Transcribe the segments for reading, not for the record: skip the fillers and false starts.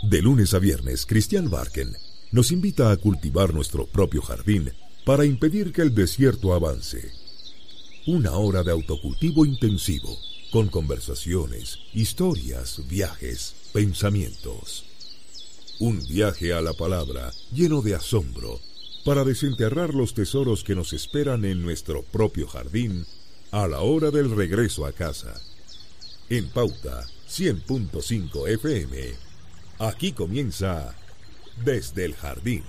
De lunes a viernes, Cristian Barken nos invita a cultivar nuestro propio jardín para impedir que el desierto avance. Una hora de autocultivo intensivo, con conversaciones, historias, viajes, pensamientos. Un viaje a la palabra lleno de asombro para desenterrar los tesoros que nos esperan en nuestro propio jardín a la hora del regreso a casa. En Pauta 100.5 FM. Aquí comienza Desde el Jardín.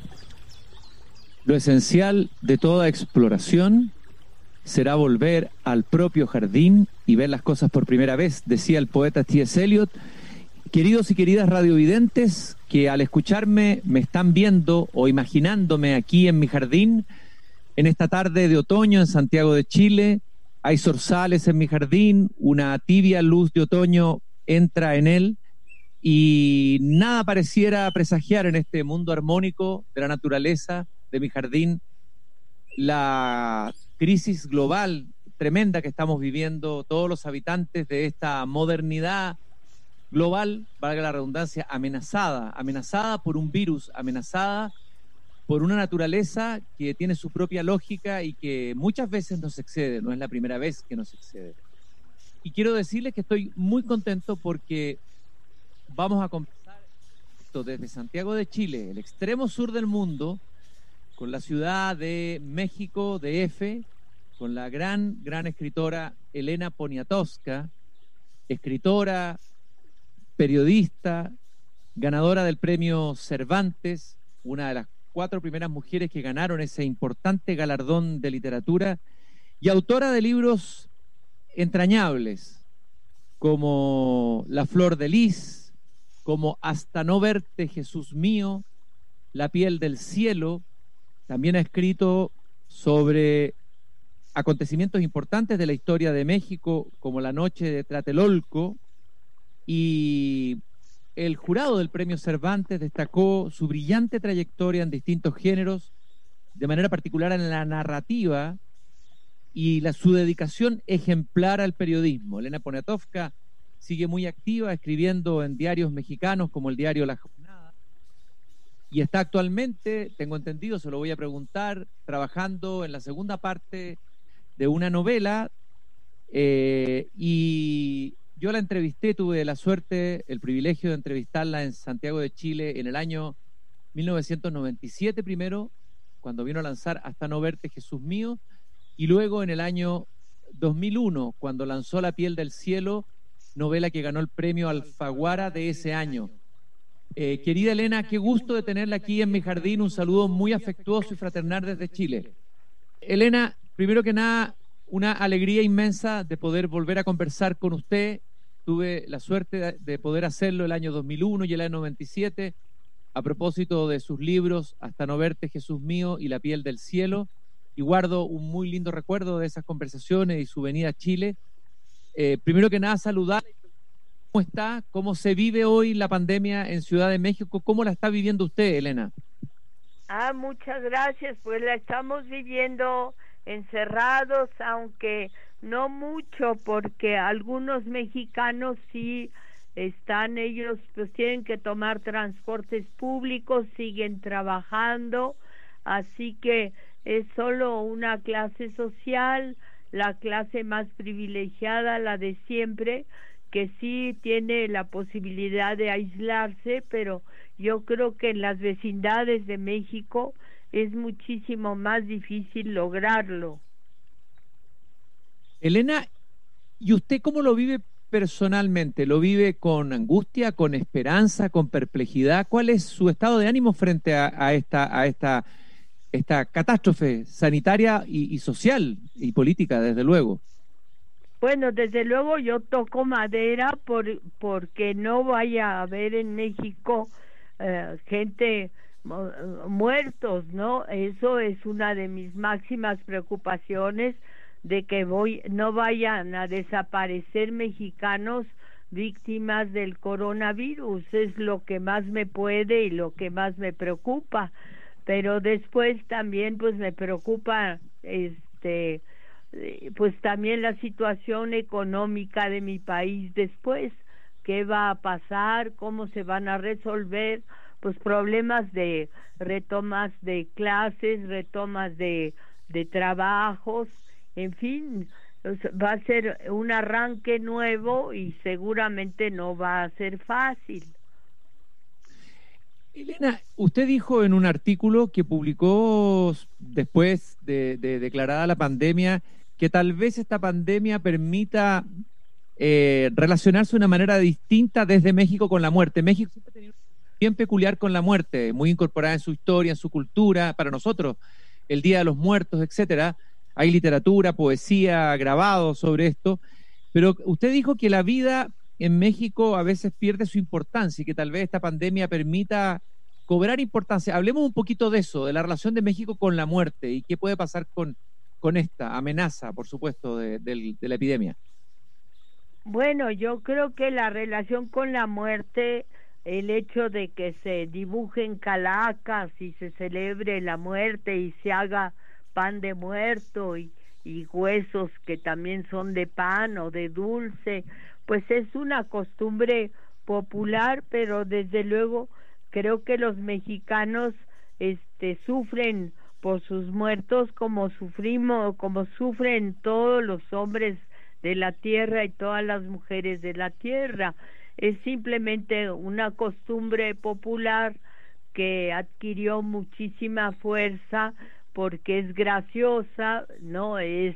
Lo esencial de toda exploración será volver al propio jardín y ver las cosas por primera vez, decía el poeta T.S. Eliot. Queridos y queridas radiovidentes que al escucharme me están viendo o imaginándome aquí en mi jardín, en esta tarde de otoño en Santiago de Chile, hay zorzales en mi jardín, una tibia luz de otoño entra en él y nada pareciera presagiar en este mundo armónico de la naturaleza de mi jardín la crisis global tremenda que estamos viviendo todos los habitantes de esta modernidad global, valga la redundancia, amenazada por un virus, amenazada por una naturaleza que tiene su propia lógica y que muchas veces nos excede, no es la primera vez que nos excede. Y quiero decirles que estoy muy contento porque vamos a conversar esto desde Santiago de Chile, el extremo sur del mundo, con la ciudad de México, DF, con la gran escritora Elena Poniatowska, escritora, periodista, ganadora del premio Cervantes, una de las 4 primeras mujeres que ganaron ese importante galardón de literatura, y autora de libros entrañables, como La Flor de Lis, como Hasta no verte, Jesús mío, La piel del cielo. También ha escrito sobre acontecimientos importantes de la historia de México, como la noche de Tlatelolco, y el jurado del premio Cervantes destacó su brillante trayectoria en distintos géneros, de manera particular en la narrativa y su dedicación ejemplar al periodismo. Elena Poniatowska sigue muy activa escribiendo en diarios mexicanos como el diario La Jornada y está actualmente, tengo entendido, se lo voy a preguntar, trabajando en la segunda parte de una novela y yo la entrevisté, tuve la suerte, el privilegio de entrevistarla en Santiago de Chile en el año 1997 primero, cuando vino a lanzar Hasta no verte, Jesús mío, y luego en el año 2001, cuando lanzó La piel del cielo, novela que ganó el premio Alfaguara de ese año. Querida Elena, qué gusto de tenerla aquí en mi jardín, un saludo muy afectuoso y fraternal desde Chile. Elena, primero que nada, una alegría inmensa de poder volver a conversar con usted. Tuve la suerte de poder hacerlo el año 2001 y el año 97 a propósito de sus libros Hasta no verte, Jesús mío y La piel del cielo, y guardo un muy lindo recuerdo de esas conversaciones y su venida a Chile. Primero que nada, saludar. ¿Cómo está? ¿Cómo se vive hoy la pandemia en Ciudad de México? ¿Cómo la está viviendo usted, Elena? Muchas gracias. Pues la estamos viviendo encerrados, aunque no mucho, porque algunos mexicanos sí están, ellos pues tienen que tomar transportes públicos, siguen trabajando, así que es solo una clase social, la clase más privilegiada, la de siempre, que sí tiene la posibilidad de aislarse, pero yo creo que en las vecindades de México es muchísimo más difícil lograrlo. Elena, ¿y usted cómo lo vive personalmente? ¿Lo vive con angustia, con esperanza, con perplejidad? ¿Cuál es su estado de ánimo frente a esta catástrofe sanitaria y social y política, desde luego? Bueno, desde luego yo toco madera porque no vaya a haber en México gente muertos, ¿no? Eso es una de mis máximas preocupaciones, de que no vayan a desaparecer mexicanos víctimas del coronavirus. Es lo que más me puede y lo que más me preocupa, pero después también pues me preocupa pues también la situación económica de mi país después, qué va a pasar, cómo se van a resolver, pues problemas de retomas de clases, retomas de trabajos, en fin, va a ser un arranque nuevo y seguramente no va a ser fácil. Elena, usted dijo en un artículo que publicó después de declarada la pandemia que tal vez esta pandemia permita relacionarse de una manera distinta desde México con la muerte. México siempre ha tenido una bien peculiar con la muerte, muy incorporada en su historia, en su cultura, para nosotros, el Día de los Muertos, etcétera. Hay literatura, poesía, grabados sobre esto, pero usted dijo que la vida en México a veces pierde su importancia y que tal vez esta pandemia permita cobrar importancia. Hablemos un poquito de eso, de la relación de México con la muerte y qué puede pasar con esta amenaza, por supuesto, de la epidemia. Bueno, yo creo que la relación con la muerte, el hecho de que se dibujen calacas y se celebre la muerte y se haga pan de muerto y huesos que también son de pan o de dulce, pues es una costumbre popular, pero desde luego creo que los mexicanos sufren por sus muertos como sufren todos los hombres de la tierra y todas las mujeres de la tierra. Es simplemente una costumbre popular que adquirió muchísima fuerza porque es graciosa, ¿no? Es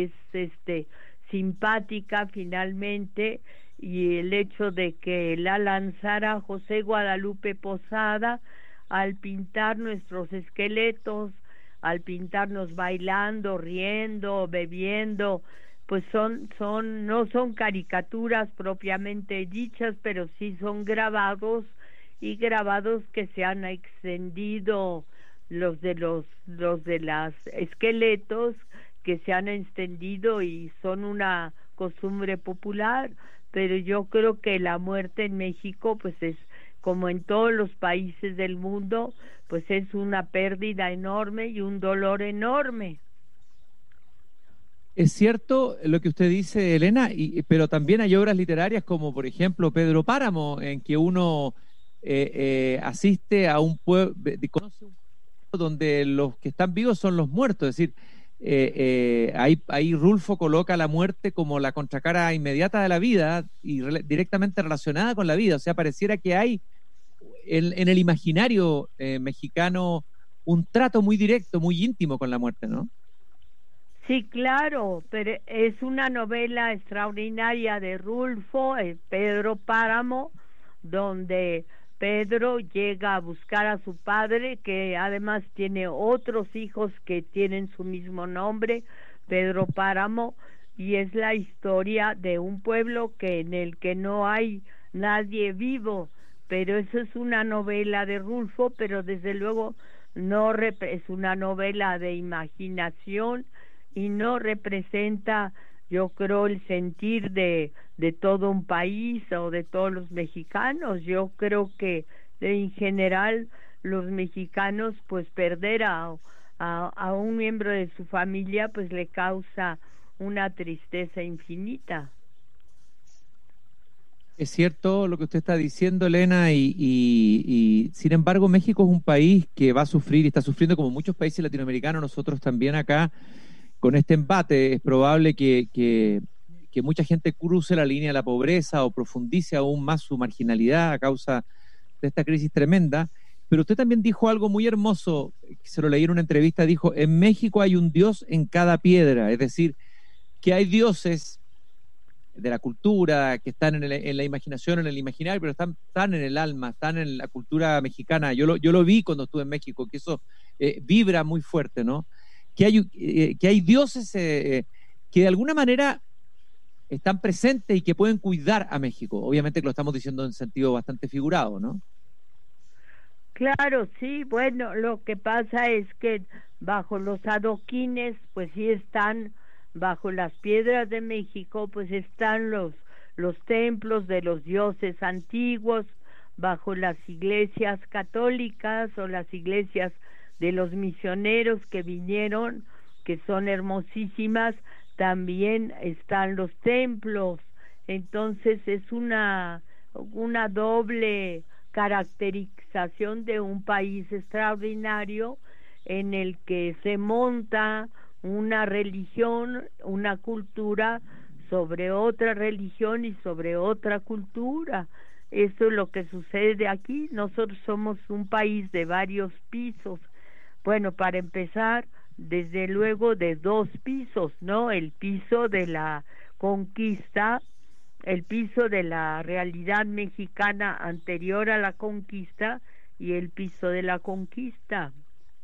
simpática finalmente, y el hecho de que la lanzara José Guadalupe Posada al pintar nuestros esqueletos, al pintarnos bailando, riendo, bebiendo, pues no son caricaturas propiamente dichas, pero sí son grabados, y grabados que se han extendido, los de los esqueletos que se han extendido y son una costumbre popular. Pero yo creo que la muerte en México, pues es como en todos los países del mundo, pues es una pérdida enorme y un dolor enorme. Es cierto lo que usted dice, Elena, pero también hay obras literarias como, por ejemplo, Pedro Páramo, en que uno asiste a un pueblo, conoce un pueblo donde los que están vivos son los muertos, es decir, ahí Rulfo coloca la muerte como la contracara inmediata de la vida y directamente relacionada con la vida. O sea, pareciera que hay en el imaginario mexicano un trato muy directo, muy íntimo con la muerte, ¿no? Sí, claro, pero es una novela extraordinaria de Rulfo, Pedro Páramo, donde Pedro llega a buscar a su padre, que además tiene otros hijos que tienen su mismo nombre, Pedro Páramo, y es la historia de un pueblo en el que no hay nadie vivo, pero eso es una novela de Rulfo, pero desde luego es una novela de imaginación y no representa, yo creo, el sentir de todo un país o de todos los mexicanos. Yo creo que en general los mexicanos, pues perder a un miembro de su familia, pues le causa una tristeza infinita. Es cierto lo que usted está diciendo, Elena, y sin embargo México es un país que va a sufrir y está sufriendo como muchos países latinoamericanos, nosotros también acá, con este embate. Es probable que mucha gente cruce la línea de la pobreza o profundice aún más su marginalidad a causa de esta crisis tremenda. Pero usted también dijo algo muy hermoso, se lo leí en una entrevista, dijo: en México hay un Dios en cada piedra, es decir, que hay dioses de la cultura que están en la imaginación, en el imaginario, pero están en el alma, están en la cultura mexicana. Yo lo vi cuando estuve en México, que eso vibra muy fuerte, ¿no? Que hay dioses que de alguna manera están presentes y que pueden cuidar a México. Obviamente que lo estamos diciendo en sentido bastante figurado, ¿no? Claro, sí, bueno, lo que pasa es que bajo los adoquines, pues sí están, bajo las piedras de México, pues están los templos de los dioses antiguos, bajo las iglesias católicas o las iglesias de los misioneros que vinieron, que son hermosísimas, también están los templos. Entonces es una una doble caracterización de un país extraordinario en el que se monta una religión, una cultura sobre otra religión y sobre otra cultura. Eso es lo que sucede aquí. Nosotros somos un país de varios pisos. Bueno, para empezar, desde luego de 2 pisos, ¿no? El piso de la conquista, el piso de la realidad mexicana anterior a la conquista y el piso de la conquista.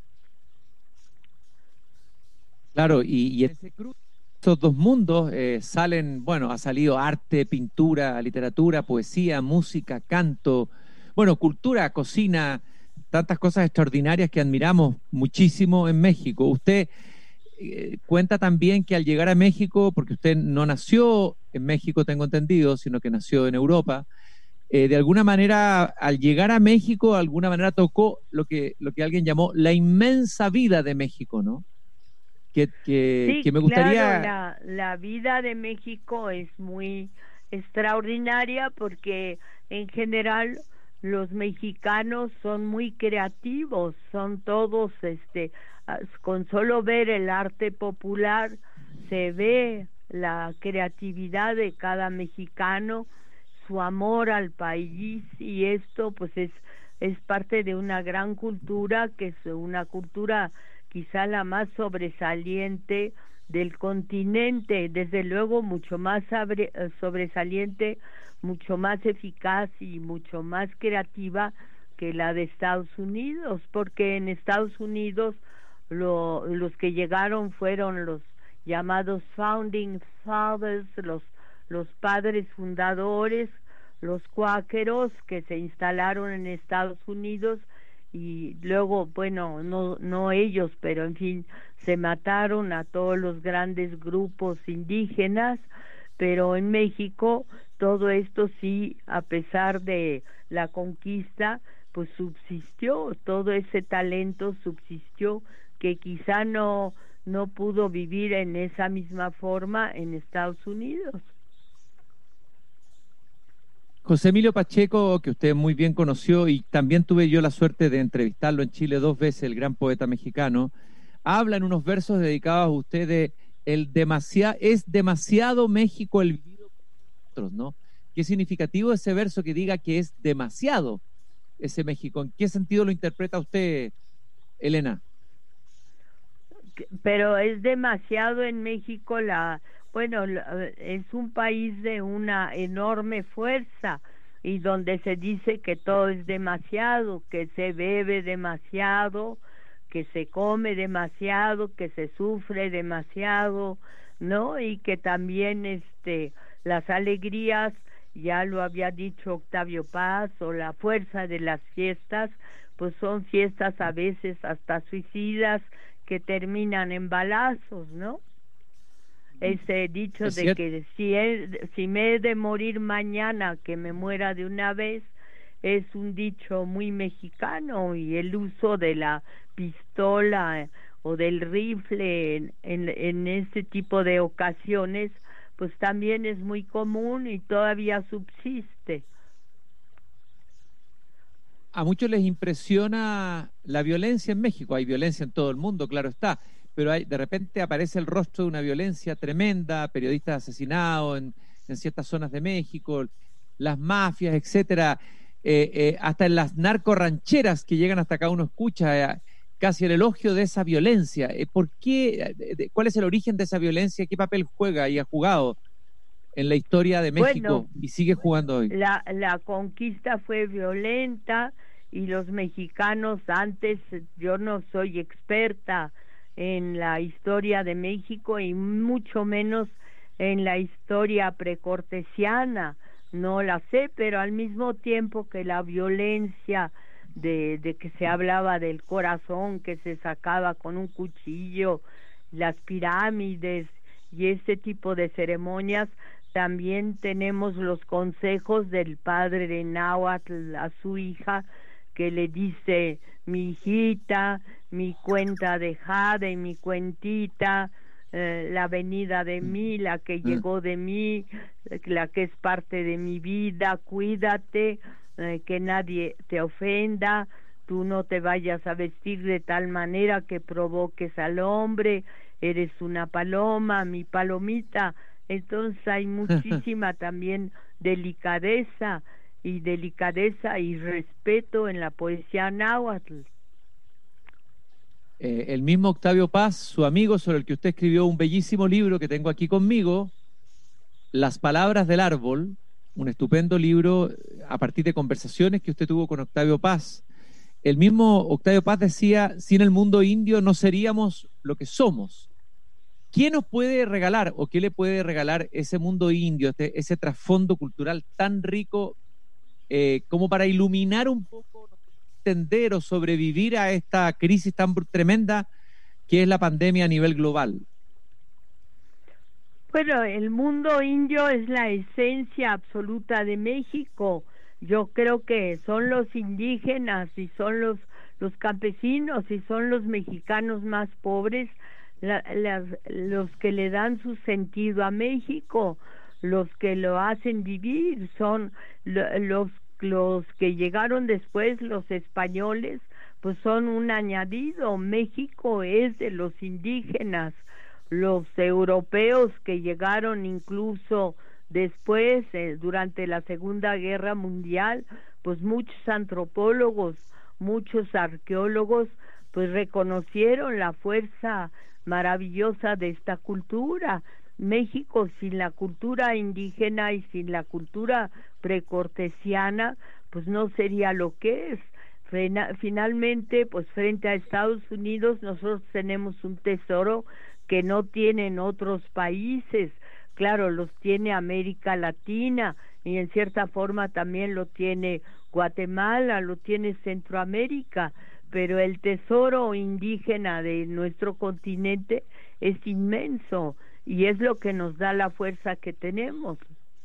Claro, y en ese cruce, esos dos mundos salen, bueno, ha salido arte, pintura, literatura, poesía, música, canto, bueno, cultura, cocina, tantas cosas extraordinarias que admiramos muchísimo en México. Usted cuenta también que al llegar a México, porque usted no nació en México, tengo entendido, sino que nació en Europa, de alguna manera, al llegar a México, de alguna manera tocó lo que alguien llamó la inmensa vida de México, ¿no? Sí, que me gustaría... Claro, la vida de México es muy extraordinaria porque en general los mexicanos son muy creativos, son todos, con solo ver el arte popular se ve la creatividad de cada mexicano, su amor al país, y esto pues es parte de una gran cultura que es una cultura quizá la más sobresaliente del continente, desde luego mucho más sobresaliente, mucho más eficaz y mucho más creativa que la de Estados Unidos, porque en Estados Unidos los que llegaron fueron los llamados Founding Fathers, los padres fundadores, los cuáqueros que se instalaron en Estados Unidos, y luego, bueno, no ellos, pero en fin, se mataron a todos los grandes grupos indígenas, pero en México todo esto sí, a pesar de la conquista, pues subsistió, todo ese talento subsistió, que quizá no pudo vivir en esa misma forma en Estados Unidos. José Emilio Pacheco, que usted muy bien conoció y también tuve yo la suerte de entrevistarlo en Chile 2 veces, el gran poeta mexicano, habla en unos versos dedicados a usted de es demasiado México el vivido por nosotros, ¿no? Qué significativo ese verso que diga que es demasiado ese México. ¿En qué sentido lo interpreta usted, Elena? Pero es demasiado en México es un país de una enorme fuerza y donde se dice que todo es demasiado, que se bebe demasiado, que se come demasiado, que se sufre demasiado, ¿no? Y que también las alegrías, ya lo había dicho Octavio Paz, o la fuerza de las fiestas, pues son fiestas a veces hasta suicidas que terminan en balazos, ¿no? Ese dicho de que si me he de morir mañana, que me muera de una vez, es un dicho muy mexicano, y el uso de la pistola o del rifle en este tipo de ocasiones, pues también es muy común y todavía subsiste. A muchos les impresiona la violencia en México. Hay violencia en todo el mundo, claro está, pero de repente aparece el rostro de una violencia tremenda, periodistas asesinados en ciertas zonas de México, las mafias, etcétera, hasta en las narcorrancheras que llegan hasta acá uno escucha casi el elogio de esa violencia. ¿Por qué? ¿Cuál es el origen de esa violencia? ¿Qué papel juega y ha jugado en la historia de México y sigue jugando hoy? La conquista fue violenta y los mexicanos antes, yo no soy experta en la historia de México y mucho menos en la historia precortesiana, no la sé, pero al mismo tiempo que la violencia de que se hablaba del corazón que se sacaba con un cuchillo, las pirámides y este tipo de ceremonias, también tenemos los consejos del padre de Náhuatl a su hija, que le dice: mi hijita, mi cuenta de jade, mi cuentita, la venida de mí, la que llegó de mí, la que es parte de mi vida. Cuídate, que nadie te ofenda, tú no te vayas a vestir de tal manera que provoques al hombre, eres una paloma, mi palomita. Entonces hay muchísima también delicadeza y respeto en la poesía náhuatl. El mismo Octavio Paz, su amigo, sobre el que usted escribió un bellísimo libro que tengo aquí conmigo, Las palabras del árbol, un estupendo libro a partir de conversaciones que usted tuvo con Octavio Paz. El mismo Octavio Paz decía, sin el mundo indio no seríamos lo que somos. ¿Quién nos puede regalar o qué le puede regalar ese mundo indio, ese trasfondo cultural tan rico como para iluminar un poco, entender o sobrevivir a esta crisis tan tremenda que es la pandemia a nivel global? Bueno, el mundo indio es la esencia absoluta de México. Yo creo que son los indígenas y son los campesinos y son los mexicanos más pobres los que le dan su sentido a México, los que lo hacen vivir, son los que llegaron después, los españoles, pues son un añadido. México es de los indígenas. Los europeos que llegaron incluso después, durante la Segunda Guerra Mundial, pues muchos antropólogos, muchos arqueólogos, pues reconocieron la fuerza maravillosa de esta cultura. México sin la cultura indígena y sin la cultura precortesiana, pues no sería lo que es. Finalmente, pues frente a Estados Unidos, nosotros tenemos un tesoro que no tienen otros países. Claro, los tiene América Latina y en cierta forma también lo tiene Guatemala, lo tiene Centroamérica, pero el tesoro indígena de nuestro continente es inmenso y es lo que nos da la fuerza que tenemos.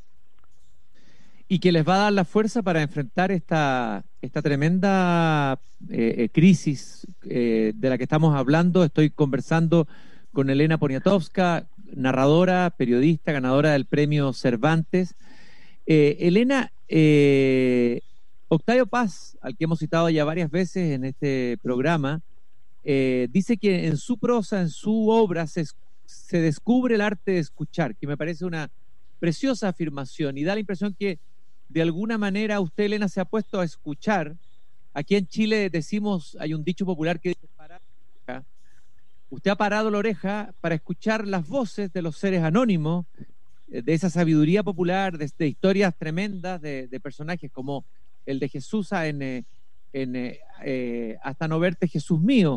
Y que les va a dar la fuerza para enfrentar esta tremenda crisis de la que estamos hablando. Estoy conversando con Elena Poniatowska, narradora, periodista, ganadora del premio Cervantes. Elena, Octavio Paz, al que hemos citado ya varias veces en este programa, dice que en su prosa, en su obra, se descubre el arte de escuchar, que me parece una preciosa afirmación y da la impresión que de alguna manera usted, Elena, se ha puesto a escuchar. Aquí en Chile decimos, hay un dicho popular que dice, usted ha parado la oreja para escuchar las voces de los seres anónimos, de esa sabiduría popular, de historias tremendas de personajes como el de Jesús Hasta no verte, Jesús mío.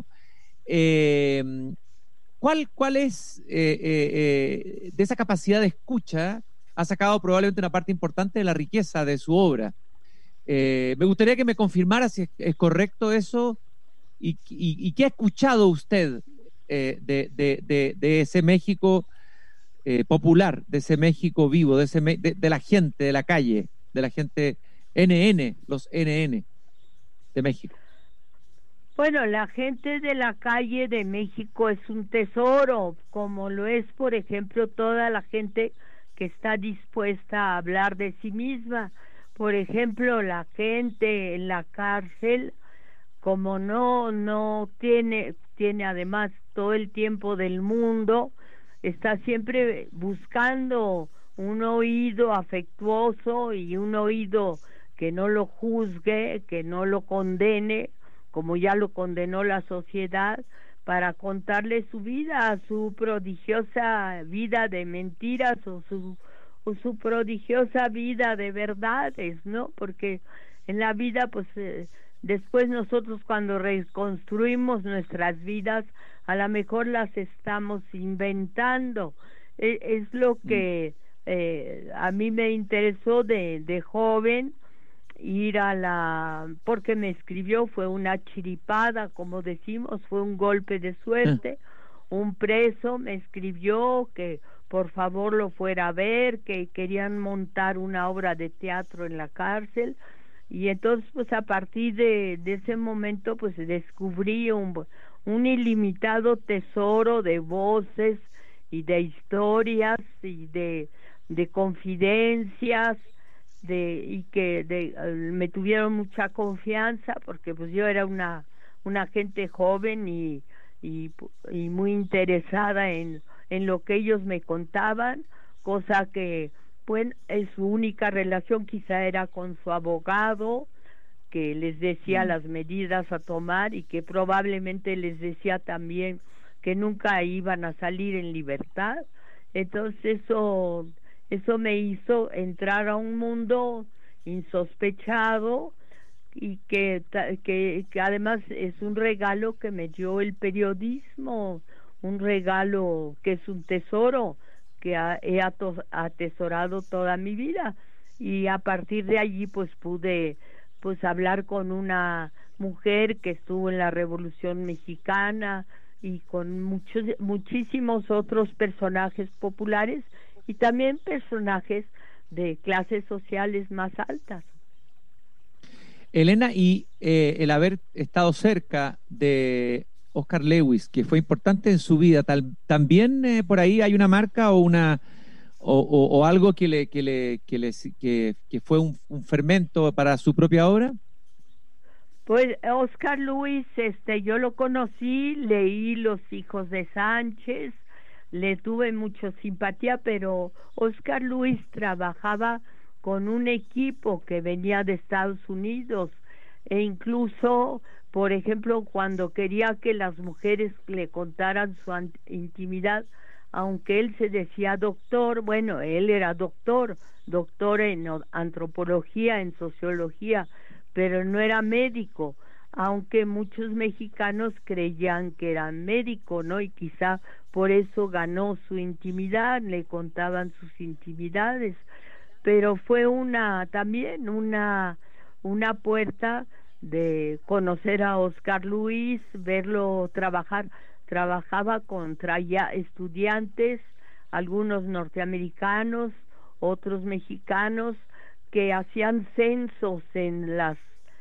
¿Cuál es de esa capacidad de escucha? Ha sacado probablemente una parte importante de la riqueza de su obra. Me gustaría que me confirmara si es correcto eso y qué ha escuchado usted de ese México popular, de ese México vivo, de la gente de la calle, de la gente NN, los NN de México. Bueno, la gente de la calle de México es un tesoro, como lo es, por ejemplo, toda la gente que está dispuesta a hablar de sí misma. Por ejemplo, la gente en la cárcel, como no tiene además todo el tiempo del mundo, está siempre buscando un oído afectuoso y un oído que no lo juzgue, que no lo condene, como ya lo condenó la sociedad, para contarle su vida, su prodigiosa vida de mentiras o su prodigiosa vida de verdades, ¿no? Porque en la vida, pues, después nosotros cuando reconstruimos nuestras vidas, a lo mejor las estamos inventando. Es lo que a mí me interesó de joven, ir porque me escribió, fue una chiripada, como decimos, fue un golpe de suerte. Un preso me escribió que por favor lo fuera a ver, que querían montar una obra de teatro en la cárcel, y entonces pues a partir de ese momento pues descubrí un ilimitado tesoro de voces de historias y de confidencias, me tuvieron mucha confianza porque pues yo era una gente joven y muy interesada en lo que ellos me contaban, cosa que pues su única relación quizá era con su abogado, que les decía las medidas a tomar y que probablemente les decía también que nunca iban a salir en libertad. Entonces eso me hizo entrar a un mundo insospechado y que además es un regalo que me dio el periodismo, un regalo que es un tesoro que he atesorado toda mi vida, y a partir de allí pues pude pues hablar con una mujer que estuvo en la Revolución Mexicana y con muchísimos otros personajes populares y también personajes de clases sociales más altas. Elena, y el haber estado cerca de Oscar Lewis, que fue importante en su vida, también por ahí hay una marca o algo que fue un fermento para su propia obra. Pues Oscar Lewis, yo lo conocí, leí Los hijos de Sánchez, le tuve mucha simpatía, pero Oscar Lewis trabajaba con un equipo que venía de Estados Unidos, e incluso, por ejemplo, cuando quería que las mujeres le contaran su intimidad, aunque él se decía doctor, bueno, él era doctor en antropología, en sociología, pero no era médico, aunque muchos mexicanos creían que era médico, ¿no? Y quizá por eso ganó su intimidad, le contaban sus intimidades, pero fue también una puerta de conocer a Oscar Lewis, verlo trabajar. Trabajaba contra estudiantes, algunos norteamericanos, otros mexicanos, que hacían censos en las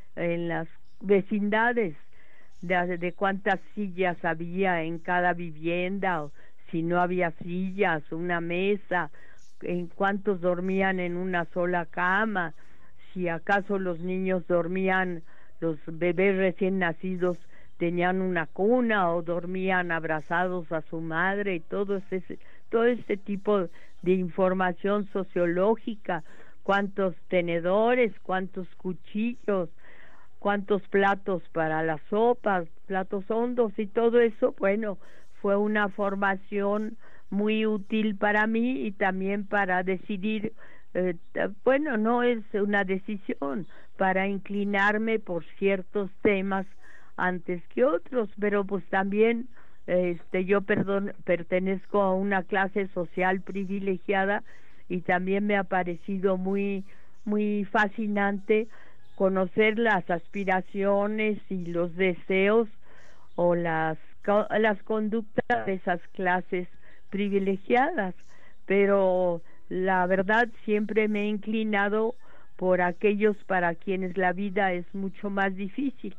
vecindades de cuántas sillas había en cada vivienda, o si no había sillas, una mesa, en cuántos dormían en una sola cama, si acaso los niños dormían, los bebés recién nacidos tenían una cuna o dormían abrazados a su madre, y todo este tipo de información sociológica, cuántos tenedores, cuántos cuchillos, cuántos platos para las sopas, platos hondos, y todo eso, bueno, fue una formación muy útil para mí y también para decidir, bueno, no es una decisión, para inclinarme por ciertos temas antes que otros, pero pues también yo pertenezco a una clase social privilegiada y también me ha parecido muy fascinante conocer las aspiraciones y los deseos o las conductas de esas clases privilegiadas, pero la verdad siempre me he inclinado por aquellos para quienes la vida es mucho más difícil.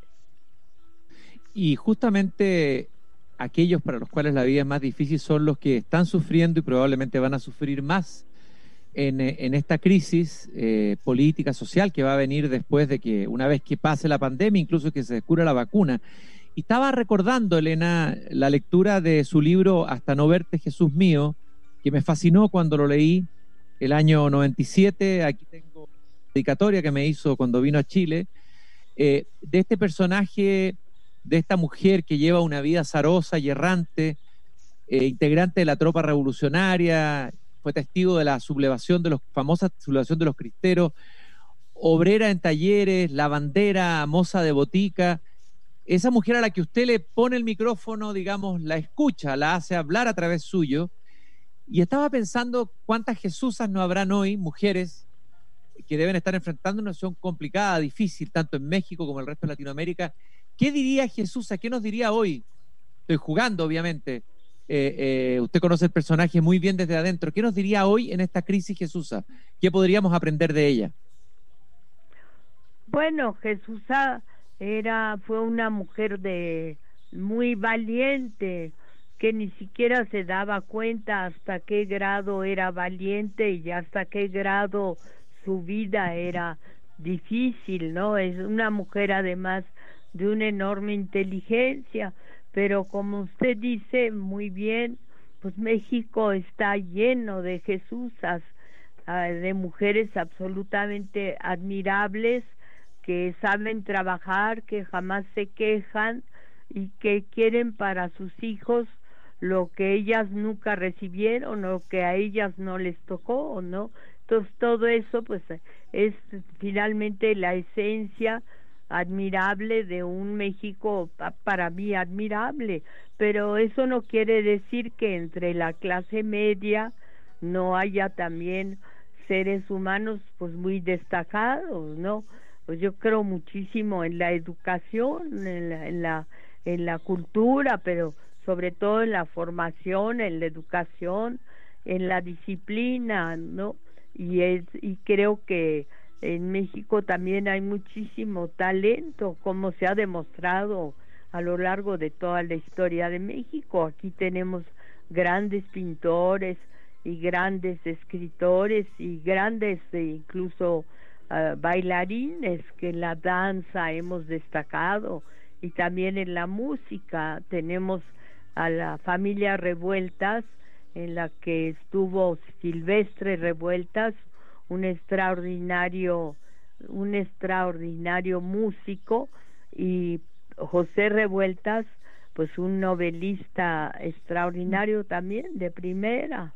Y justamente aquellos para los cuales la vida es más difícil son los que están sufriendo y probablemente van a sufrir más en esta crisis política, social, que va a venir después de que, una vez que pase la pandemia, incluso que se descubra la vacuna. Y estaba recordando, Elena, la lectura de su libro Hasta no verte, Jesús mío, que me fascinó cuando lo leí el año 97. Aquí tengo una dedicatoria que me hizo cuando vino a Chile, de este personaje, de esta mujer que lleva una vida azarosa y errante, integrante de la tropa revolucionaria, fue testigo de la famosa sublevación de los cristeros, obrera en talleres, lavandera, moza de botica. Esa mujer a la que usted le pone el micrófono, digamos, la escucha, la hace hablar a través suyo. Y estaba pensando cuántas Jesusas no habrán hoy, mujeres, que deben estar enfrentando una situación complicada, difícil, tanto en México como en el resto de Latinoamérica. ¿Qué diría Jesusa? ¿Qué nos diría hoy? Estoy jugando, obviamente. Usted conoce el personaje muy bien desde adentro. ¿Qué nos diría hoy en esta crisis Jesusa? ¿Qué podríamos aprender de ella? Bueno, Jesusa fue una mujer muy valiente, que ni siquiera se daba cuenta hasta qué grado era valiente y hasta qué grado su vida era difícil, ¿no? Es una mujer además de una enorme inteligencia, pero como usted dice muy bien, pues México está lleno de Jesúsas, de mujeres absolutamente admirables que saben trabajar, que jamás se quejan y que quieren para sus hijos lo que ellas nunca recibieron o que a ellas no les tocó, ¿no? Entonces todo eso pues es finalmente la esencia admirable de un México, para mí admirable, pero eso no quiere decir que entre la clase media no haya también seres humanos pues muy destacados, ¿no? Pues yo creo muchísimo en la educación, en la cultura, pero sobre todo en la formación, en la educación, en la disciplina, ¿no? Y creo que en México también hay muchísimo talento, como se ha demostrado a lo largo de toda la historia de México. Aquí tenemos grandes pintores y grandes escritores y grandes incluso bailarines que en la danza hemos destacado, y también en la música. Tenemos a la familia Revueltas, en la que estuvo Silvestre Revueltas, un extraordinario músico, y José Revueltas, pues un novelista extraordinario también, de primera.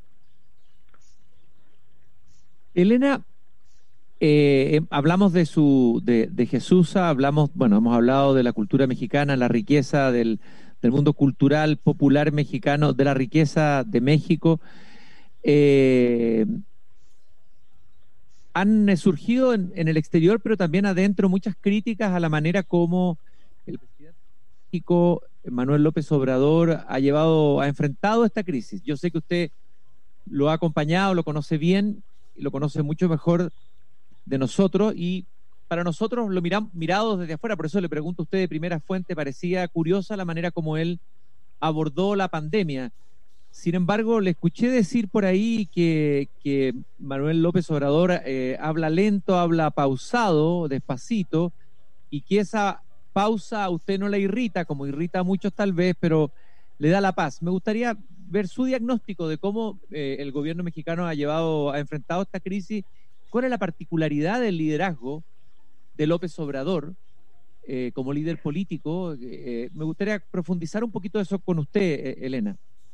Elena, hablamos de Jesús, hemos hablado de la cultura mexicana, la riqueza del mundo cultural popular mexicano, de la riqueza de México. Han surgido en el exterior, pero también adentro, muchas críticas a la manera como el presidente de México, Manuel López Obrador, ha enfrentado esta crisis. Yo sé que usted lo ha acompañado, lo conoce bien, y lo conoce mucho mejor de nosotros, y para nosotros lo mirado desde afuera, por eso le pregunto a usted de primera fuente, parecía curiosa la manera como él abordó la pandemia. Sin embargo, le escuché decir por ahí que Manuel López Obrador habla lento, habla pausado, despacito, y que esa pausa a usted no le irrita, como irrita a muchos tal vez, pero le da la paz. Me gustaría ver su diagnóstico de cómo el gobierno mexicano ha enfrentado esta crisis. ¿Cuál es la particularidad del liderazgo de López Obrador como líder político? Me gustaría profundizar un poquito eso con usted, Elena.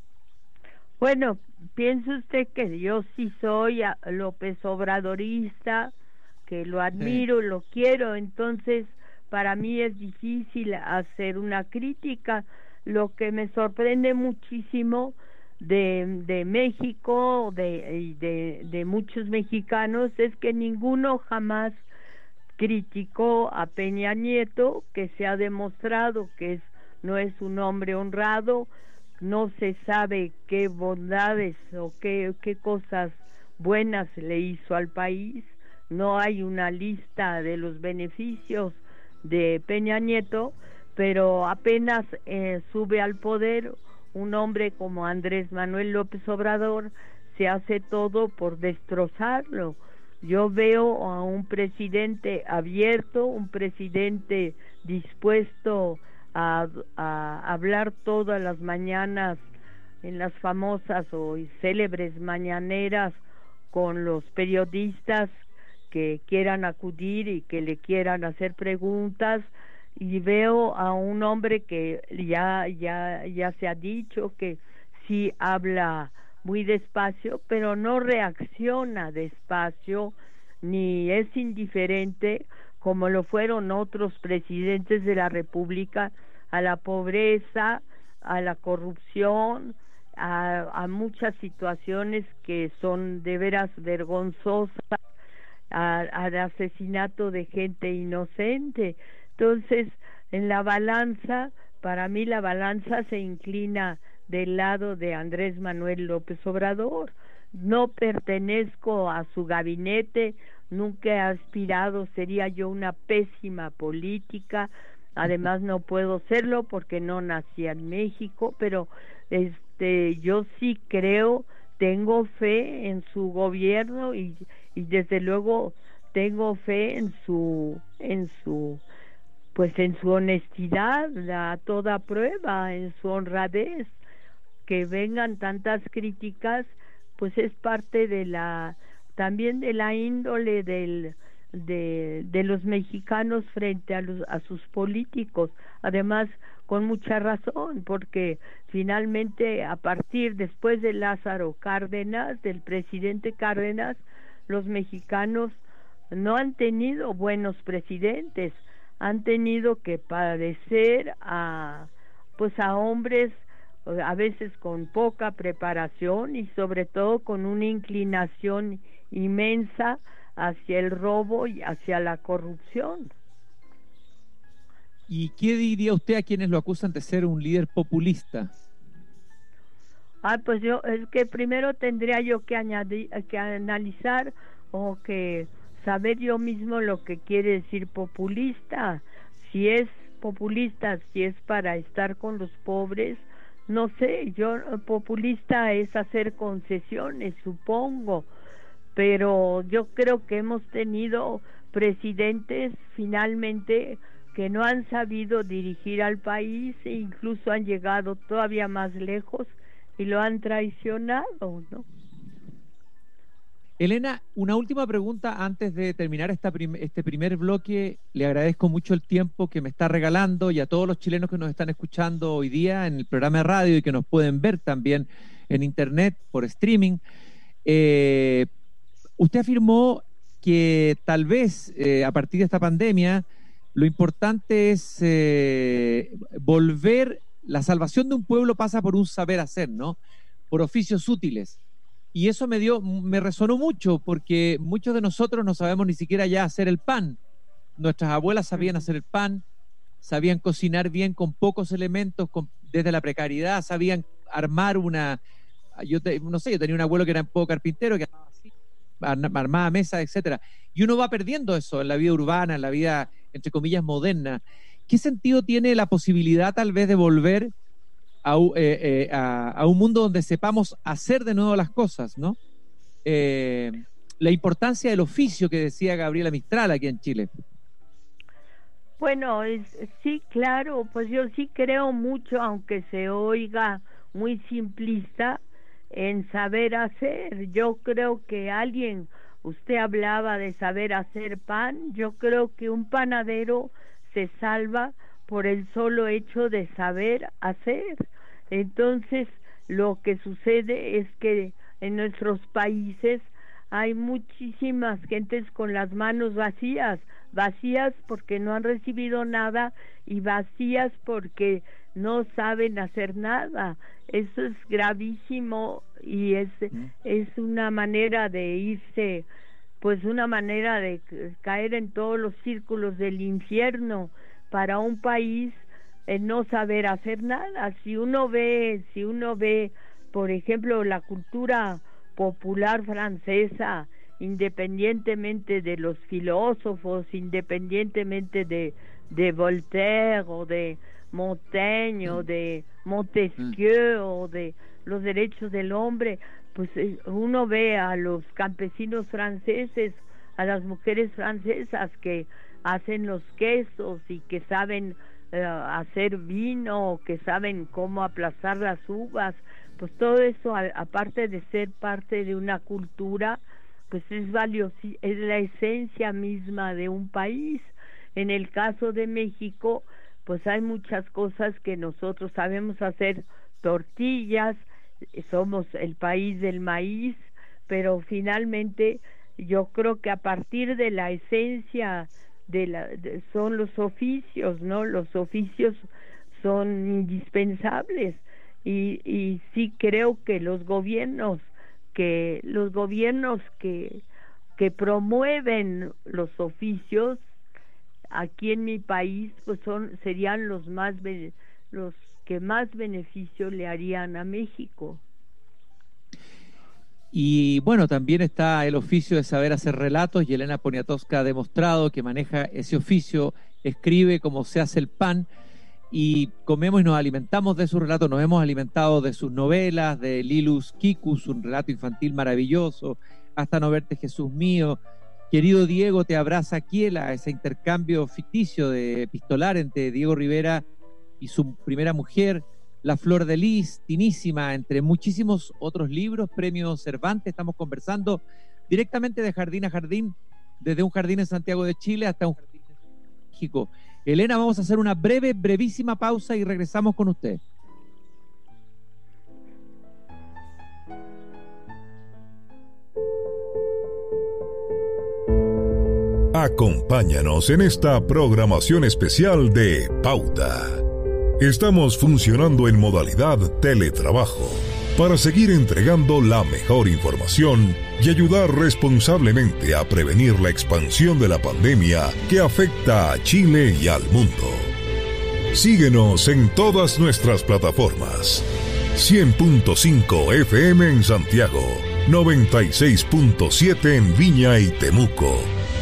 Bueno, piense usted que yo sí soy López Obradorista, que lo admiro, lo quiero, entonces para mí es difícil hacer una crítica. Lo que me sorprende muchísimo de México, de muchos mexicanos, es que ninguno jamás criticó a Peña Nieto, que se ha demostrado que no es un hombre honrado. No se sabe qué bondades o qué cosas buenas le hizo al país. No hay una lista de los beneficios de Peña Nieto, pero apenas sube al poder un hombre como Andrés Manuel López Obrador, se hace todo por destrozarlo. Yo veo a un presidente abierto, un presidente dispuesto a hablar todas las mañanas en las famosas o célebres mañaneras con los periodistas que quieran acudir y que le quieran hacer preguntas, y veo a un hombre que ya se ha dicho que sí habla muy despacio, pero no reacciona despacio ni es indiferente como lo fueron otros presidentes de la República a la pobreza, a la corrupción, a muchas situaciones que son de veras vergonzosas, al asesinato de gente inocente. Entonces, en la balanza, para mí la balanza se inclina del lado de Andrés Manuel López Obrador. No pertenezco a su gabinete, nunca he aspirado, sería yo una pésima política, Además no puedo serlo porque no nací en México, pero yo sí creo, tengo fe en su gobierno y desde luego tengo fe en su honestidad a toda prueba, en su honradez. Que vengan tantas críticas, pues es parte también de la índole de los mexicanos frente a sus políticos. Además, con mucha razón, porque finalmente después de Lázaro Cárdenas, del presidente Cárdenas, los mexicanos no han tenido buenos presidentes, han tenido que padecer a hombres a veces con poca preparación y sobre todo con una inclinación inmensa hacia el robo y hacia la corrupción. ¿Y qué diría usted a quienes lo acusan de ser un líder populista? Pues es que primero tendría yo que analizar o que saber yo mismo lo que quiere decir populista. Si es populista, si es para estar con los pobres, no sé, populista es hacer concesiones, supongo, pero yo creo que hemos tenido presidentes finalmente que no han sabido dirigir al país e incluso han llegado todavía más lejos y lo han traicionado, ¿no? Elena, una última pregunta antes de terminar este primer bloque. Le agradezco mucho el tiempo que me está regalando y a todos los chilenos que nos están escuchando hoy día en el programa de radio y que nos pueden ver también en internet por streaming. Usted afirmó que tal vez a partir de esta pandemia lo importante es la salvación de un pueblo pasa por un saber hacer, ¿no? Por oficios útiles. Y eso me resonó mucho, porque muchos de nosotros no sabemos ni siquiera ya hacer el pan. Nuestras abuelas sabían hacer el pan, sabían cocinar bien con pocos elementos, desde la precariedad, sabían armar yo tenía un abuelo que era un poco carpintero, que armaba mesas, etcétera. Y uno va perdiendo eso en la vida urbana, en la vida, entre comillas, moderna. ¿Qué sentido tiene la posibilidad tal vez de volver a un mundo donde sepamos hacer de nuevo las cosas, ¿no? La importancia del oficio que decía Gabriela Mistral aquí en Chile. Bueno, sí, claro, pues yo sí creo mucho, aunque se oiga muy simplista, en saber hacer. Yo creo que usted hablaba de saber hacer pan, yo creo que un panadero se salva por el solo hecho de saber hacer. Entonces, lo que sucede es que en nuestros países hay muchísimas gentes con las manos vacías porque no han recibido nada y vacías porque no saben hacer nada. Eso es gravísimo y es una manera de irse, pues una manera de caer en todos los círculos del infierno para un país, no saber hacer nada. Si uno ve, por ejemplo, la cultura popular francesa, independientemente de los filósofos, independientemente de Voltaire o de Montaigne o de Montesquieu o de los derechos del hombre, pues uno ve a los campesinos franceses, a las mujeres francesas que hacen los quesos y que saben hacer vino, que saben cómo aplastar las uvas, pues todo eso, aparte de ser parte de una cultura, pues es valioso, es la esencia misma de un país. En el caso de México, pues hay muchas cosas que nosotros sabemos hacer, tortillas, somos el país del maíz, pero finalmente yo creo que a partir de la esencia son los oficios, ¿no? Los oficios son indispensables y sí creo que los gobiernos que promueven los oficios aquí en mi país pues serían los que más beneficio le harían a México. Y bueno, también está el oficio de saber hacer relatos y Elena Poniatowska ha demostrado que maneja ese oficio escribe cómo se hace el pan, y comemos y nos alimentamos de sus relatos. Nos hemos alimentado de sus novelas, de Lilus Kikus, un relato infantil maravilloso, hasta No verte Jesús mío. Querido Diego te abraza Quiela, ese intercambio ficticio de epistolar entre Diego Rivera y su primera mujer, La Flor de Lis, Tinísima, entre muchísimos otros libros, premios Cervantes. Estamos conversando directamente de jardín a jardín, desde un jardín en Santiago de Chile hasta un jardín en México. Elena, vamos a hacer una brevísima pausa y regresamos con usted. Acompáñanos en esta programación especial de Pauta. Estamos funcionando en modalidad teletrabajo para seguir entregando la mejor información y ayudar responsablemente a prevenir la expansión de la pandemia que afecta a Chile y al mundo. Síguenos en todas nuestras plataformas. 100.5 FM en Santiago, 96.7 en Viña y Temuco,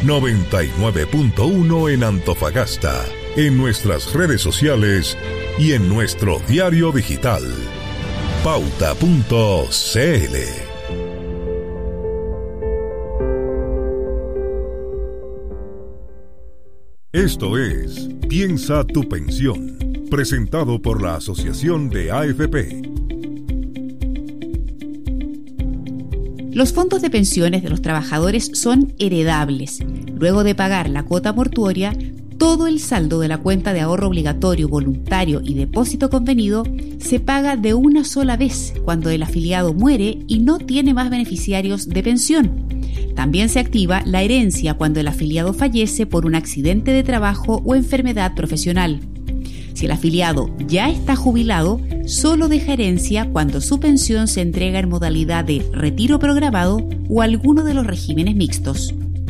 99.1 en Antofagasta, en nuestras redes sociales y en nuestro diario digital, pauta.cl. Esto es Piensa tu pensión, presentado por la Asociación de AFP. Los fondos de pensiones de los trabajadores son heredables. Luego de pagar la cuota mortuoria, todo el saldo de la cuenta de ahorro obligatorio, voluntario y depósito convenido se paga de una sola vez cuando el afiliado muere y no tiene más beneficiarios de pensión. También se activa la herencia cuando el afiliado fallece por un accidente de trabajo o enfermedad profesional. Si el afiliado ya está jubilado, solo deja herencia cuando su pensión se entrega en modalidad de retiro programado o alguno de los regímenes mixtos.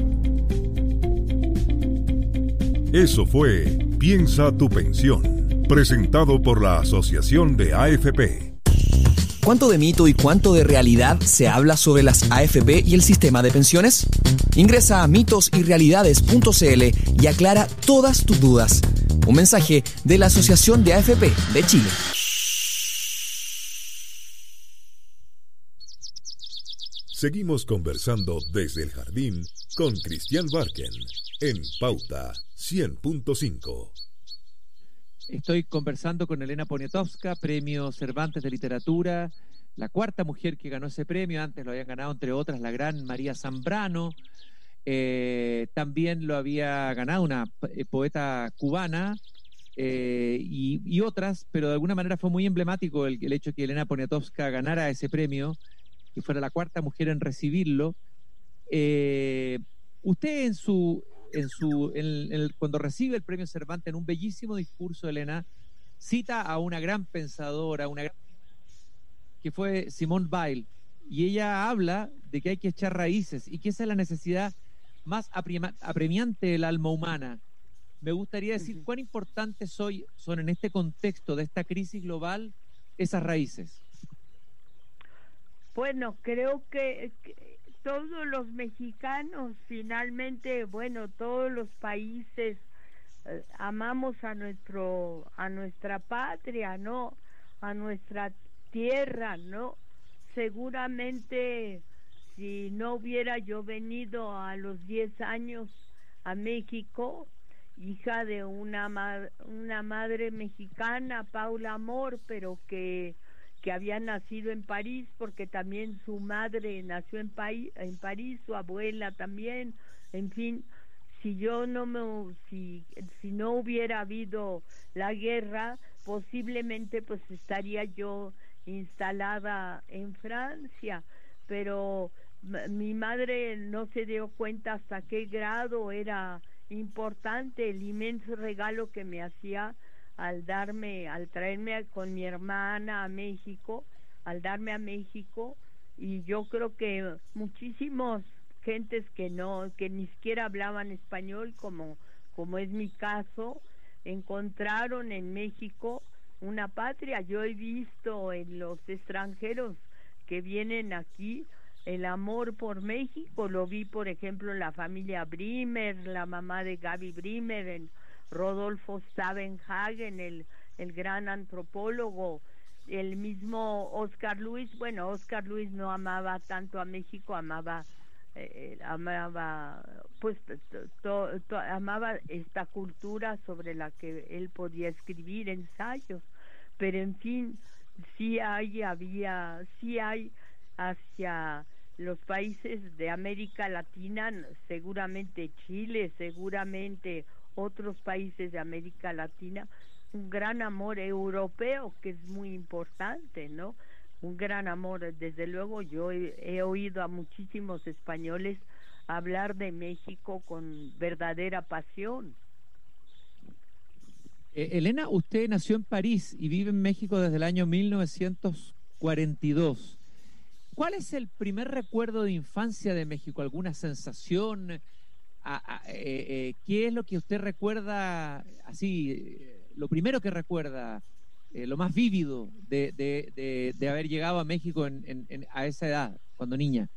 Eso fue Piensa tu pensión, presentado por la Asociación de AFP. ¿Cuánto de mito y cuánto de realidad se habla sobre las AFP y el sistema de pensiones? Ingresa a mitosyrrealidades.cl y aclara todas tus dudas. Un mensaje de la Asociación de AFP de Chile. Seguimos conversando desde el jardín con Cristian Barken en Pauta 100.5. Estoy conversando con Elena Poniatowska, premio Cervantes de Literatura, la cuarta mujer que ganó ese premio. Antes lo habían ganado, entre otras, la gran María Zambrano. También lo había ganado una poeta cubana y otras, pero de alguna manera fue muy emblemático el hecho de que Elena Poniatowska ganara ese premio, que fuera la cuarta mujer en recibirlo. Usted cuando recibe el premio Cervantes, en un bellísimo discurso, Elena, cita a una gran pensadora, que fue Simone Weil, y ella habla de que hay que echar raíces y que esa es la necesidad más apremiante del alma humana. Me gustaría decir cuán importantes son en este contexto de esta crisis global esas raíces. Bueno, creo que todos los mexicanos, finalmente, bueno, todos los países amamos a nuestra patria, ¿no? A nuestra tierra, ¿no? Seguramente si no hubiera yo venido a los 10 años a México, hija de una madre mexicana, Paula Amor, pero que había nacido en París, porque también su madre nació en París, su abuela también, en fin, si no hubiera habido la guerra, posiblemente pues estaría yo instalada en Francia, pero mi madre no se dio cuenta hasta qué grado era importante el inmenso regalo que me hacía al traerme con mi hermana a México, al darme a México. Y yo creo que muchísimos gentes que ni siquiera hablaban español, como es mi caso, encontraron en México una patria. Yo he visto en los extranjeros que vienen aquí el amor por México. Lo vi, por ejemplo, en la familia Brimer, la mamá de Gaby Brimer, Rodolfo Stavenhagen, el gran antropólogo, el mismo Oscar Luis. Bueno, Oscar Luis no amaba tanto a México, amaba amaba esta cultura sobre la que él podía escribir ensayos, pero en fin, sí hay hacia los países de América Latina, seguramente Chile, seguramente otros países de América Latina, un gran amor europeo que es muy importante, ¿no? Un gran amor. Desde luego yo he oído a muchísimos españoles hablar de México con verdadera pasión. Elena, usted nació en París y vive en México desde el año 1942. ¿Cuál es el primer recuerdo de infancia de México? ¿Alguna sensación? ¿Qué es lo que usted recuerda, así, lo primero que recuerda, lo más vívido de haber llegado a México a esa edad, cuando niña?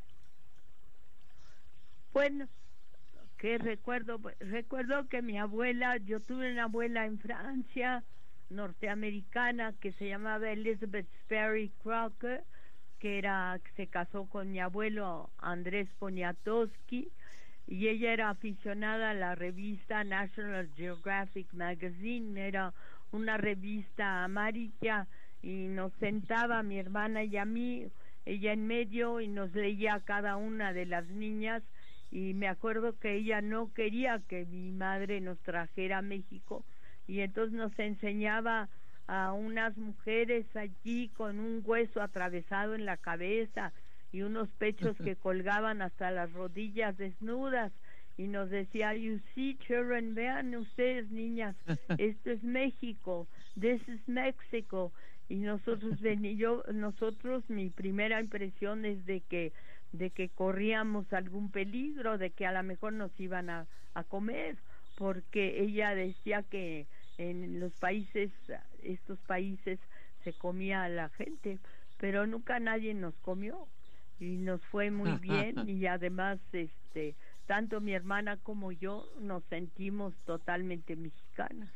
Bueno, ¿qué recuerdo? Recuerdo que mi abuela, yo tuve una abuela en Francia, norteamericana, que se llamaba Elizabeth Sperry Crocker, que se casó con mi abuelo Andrés Poniatowski, y ella era aficionada a la revista National Geographic Magazine. Era una revista amarilla, y nos sentaba mi hermana y a mí, ella en medio, y nos leía a cada una de las niñas. Y me acuerdo que ella no quería que mi madre nos trajera a México, y entonces nos enseñaba a unas mujeres allí con un hueso atravesado en la cabeza y unos pechos que colgaban hasta las rodillas desnudas, y nos decía, you see children, vean ustedes niñas, esto es México, this is Mexico. Y nosotros mi primera impresión es de que corríamos algún peligro, de que a lo mejor nos iban a comer, porque ella decía que en estos países se comía a la gente, pero nunca nadie nos comió y nos fue muy bien. Y además tanto mi hermana como yo nos sentimos totalmente mexicanas.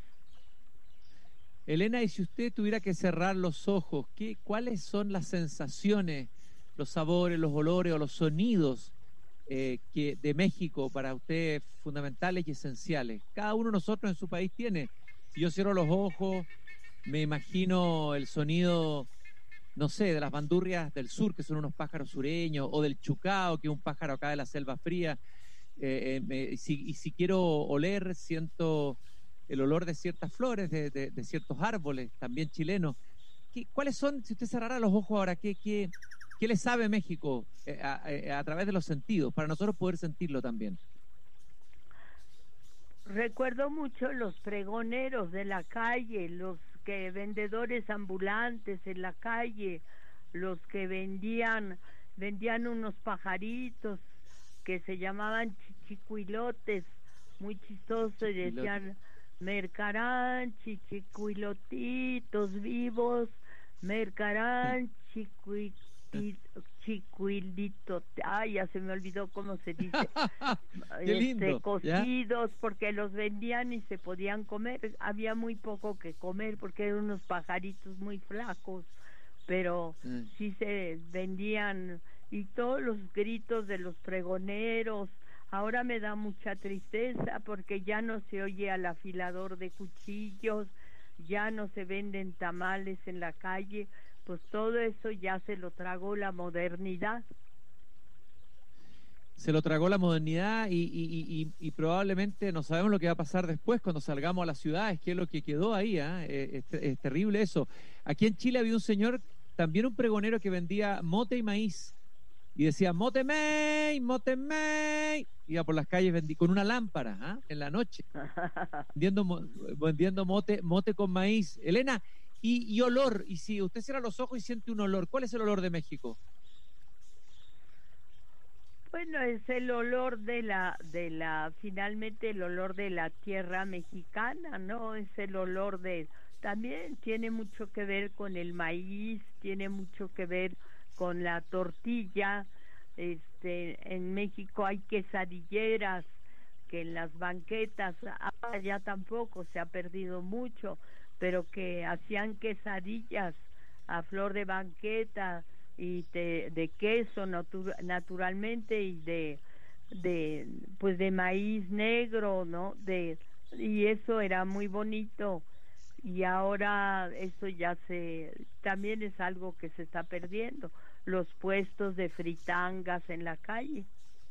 Elena, y si usted tuviera que cerrar los ojos, ¿cuáles son las sensaciones, los sabores, los olores o los sonidos de México para usted fundamentales y esenciales? Cada uno de nosotros en su país tiene. Si yo cierro los ojos, me imagino el sonido, no sé, de las bandurrias del sur, que son unos pájaros sureños, o del chucao, que es un pájaro acá de la selva fría. Si quiero oler, siento el olor de ciertas flores, de ciertos árboles, también chilenos. ¿Cuáles son, si usted cerrara los ojos ahora, qué le sabe México a través de los sentidos, para nosotros poder sentirlo también? Recuerdo mucho los pregoneros de la calle, los vendedores ambulantes en la calle, los que vendían unos pajaritos que se llamaban chichicuilotes, muy chistosos, y decían, mercarán chichicuilotitos vivos, mercarán chicuilitos, ya se me olvidó cómo se dice. Qué lindo, cocidos, ¿ya? Porque los vendían y se podían comer. Había muy poco que comer porque eran unos pajaritos muy flacos, pero sí se vendían, y todos los gritos de los pregoneros. Ahora me da mucha tristeza porque ya no se oye al afilador de cuchillos, ya no se venden tamales en la calle, pues todo eso ya se lo tragó la modernidad. Se lo tragó la modernidad y probablemente no sabemos lo que va a pasar después cuando salgamos a las ciudades, qué es lo que quedó ahí. Es terrible eso. Aquí en Chile había un señor, también un pregonero, que vendía mote y maíz, y decía motemey, motemey. Iba por las calles con una lámpara en la noche, vendiendo mote con maíz. Elena, y olor, y si usted cierra los ojos y siente un olor, ¿cuál es el olor de México? Bueno, es el olor finalmente el olor de la tierra mexicana, ¿no? Es el olor también tiene mucho que ver con el maíz, tiene mucho que ver con la tortilla. En México hay quesadilleras que en las banquetas, ahora ya tampoco, se ha perdido mucho, pero que hacían quesadillas a flor de banqueta y de queso naturalmente, y pues de maíz negro, ¿no? Y eso era muy bonito, y ahora eso también es algo que se está perdiendo, los puestos de fritangas en la calle.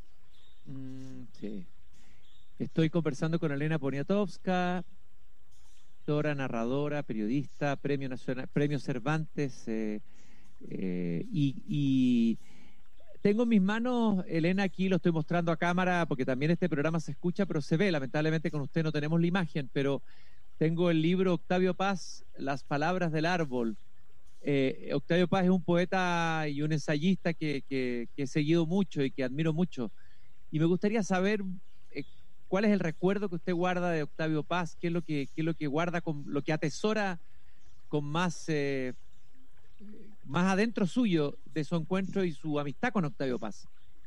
Sí. Estoy conversando con Elena Poniatowska, autora, narradora, periodista, Premio Cervantes, y tengo en mis manos, Elena, aquí lo estoy mostrando a cámara porque también este programa se escucha, pero se ve. Lamentablemente con usted no tenemos la imagen, pero tengo el libro Octavio Paz, Las palabras del árbol. Octavio Paz es un poeta y un ensayista que he seguido mucho y que admiro mucho. Y me gustaría saber cuál es el recuerdo que usted guarda de Octavio Paz, qué es lo que guarda, lo que atesora con más adentro suyo de su encuentro y su amistad con Octavio Paz.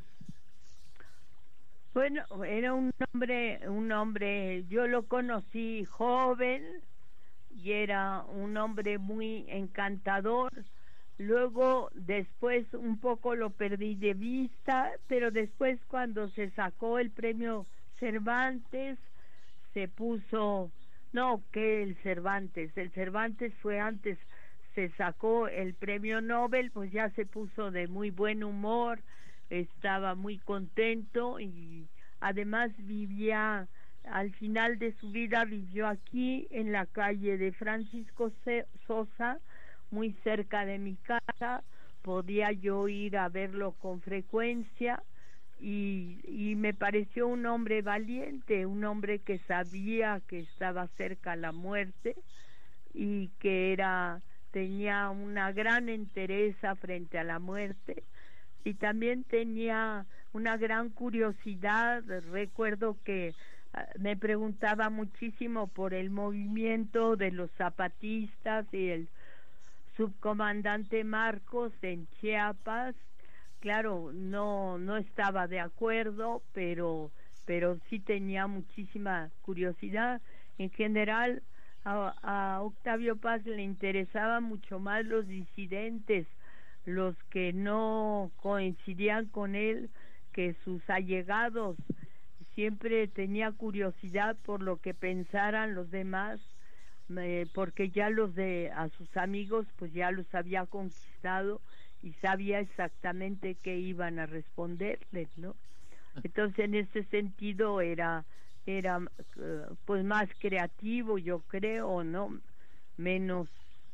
Bueno, era un hombre, yo lo conocí joven y era un hombre muy encantador. Luego, después un poco lo perdí de vista, pero después cuando se sacó el premio Cervantes, se puso, no, que el Cervantes fue antes, se sacó el premio Nobel, pues ya se puso de muy buen humor, estaba muy contento, y además vivía, al final de su vida vivió aquí en la calle de Francisco Sosa, muy cerca de mi casa. Podía yo ir a verlo con frecuencia, y me pareció un hombre valiente, un hombre que sabía que estaba cerca la muerte y que tenía una gran entereza frente a la muerte, y también tenía una gran curiosidad. Recuerdo que me preguntaba muchísimo por el movimiento de los zapatistas y el subcomandante Marcos en Chiapas. Claro, no estaba de acuerdo, pero sí tenía muchísima curiosidad. En general, a Octavio Paz le interesaban mucho más los disidentes, los que no coincidían con él, que sus allegados. Siempre tenía curiosidad por lo que pensaran los demás, porque ya a sus amigos pues ya los había conquistado y sabía exactamente qué iban a responderles, ¿no? Entonces, en ese sentido era pues más creativo, yo creo, ¿no? Menos